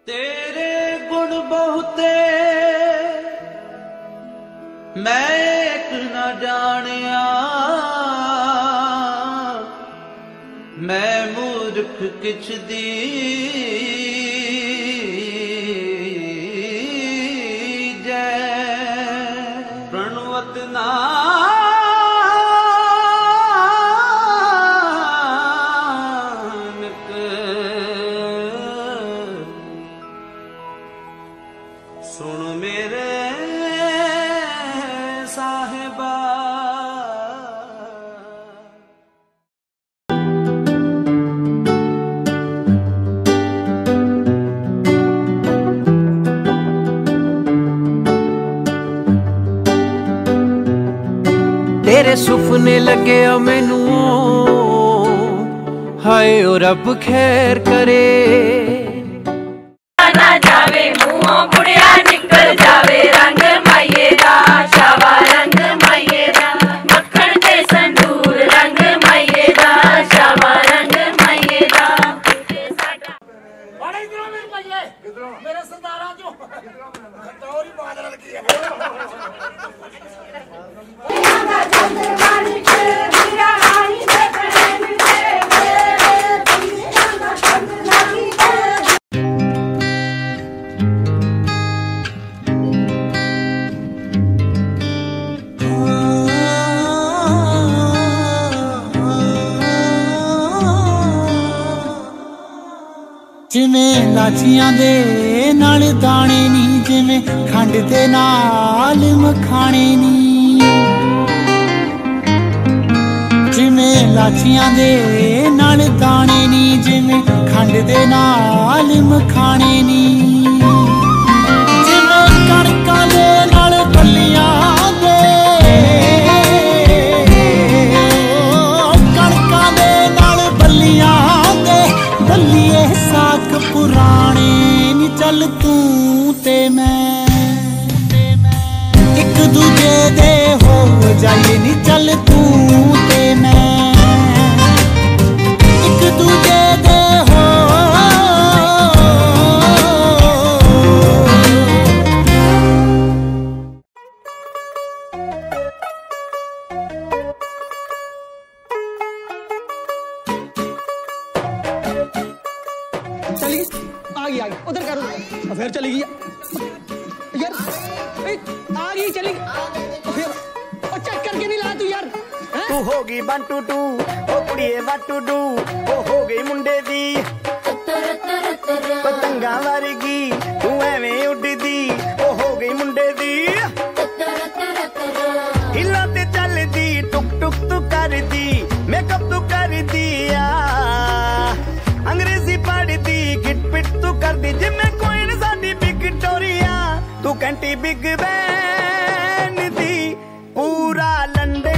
तेरे गुण बहुते मैं एक न जानिया, मैं मूर्ख किछ दी जय प्रणवत नानक सुन मेरे साहिबा। तेरे सुपने लगे मैनू हाय ओ रब खैर करे, ना जावे मुँहों बुढ़िया निकल जावे रंग माइये दा शावा रंग माइये दा मक्खन ते संदूर रंग माइये दा शावा रंग माइये दा। बड़े इधरों मेरे भैया मेरे सरदारा जो और ही बादल की है। जिमें लाचियां दे नाल दाने नी, जिमें खंड दे नाल मखाने नी, जिमें लाचियां दे नाल दाने नी, जिमें खंड दे नाल मखाने नी, जिमें कणकां दे नाल बल्लियां दे, कणकां दे नाल बल्लियां दे बल्लिए साक पुराने नी। चल तू ते मैं एक दूजे दे हो जाइए नी, चल तू ते मैं एक दूजे दे हो। चली आ गई उधर करो फिर चली गई यार, आ गई चली फिर और चेक करके नहीं ला तू यार। तू होगी 1 2 2 ओ कुड़िए 1 2 2 ओ हो गई मुंडे दी पतंगा वर्गी तू एवें उड़दी ओ हो गई मुंडे दी हिला ते चलदी टुक टुक तू करदी मेकअप तू कर दिया अंग्रेजी पढ़दी गिट पिट तू कर दी जिम्मे कोई न साडी विक्टोरिया तू कंटी बिग बैन दी पूरा लंडे